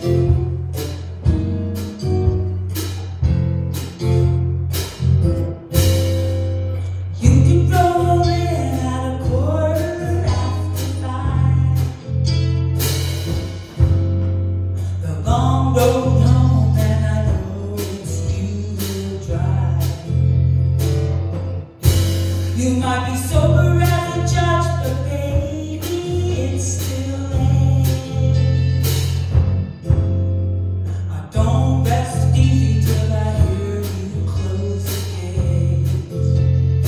Road home, and I know it's you will drive. You might be sober as a judge, but baby, it's still late. I don't rest easy till I hear you close the gate.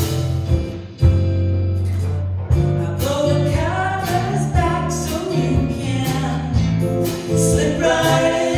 I blow the covers back so you can slip right in.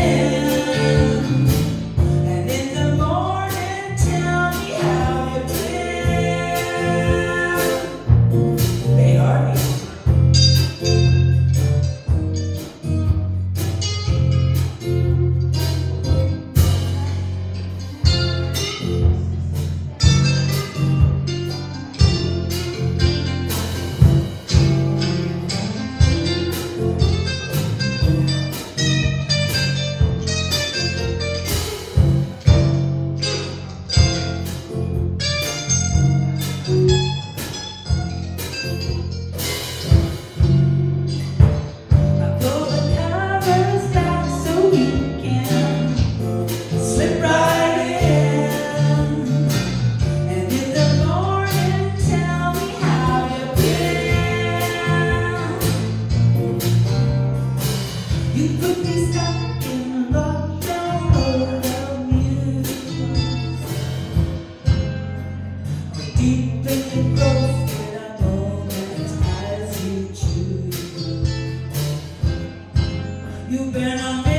You put me stuck in lockdown mode of music, deep in the growth that I moment as you choose. You've been a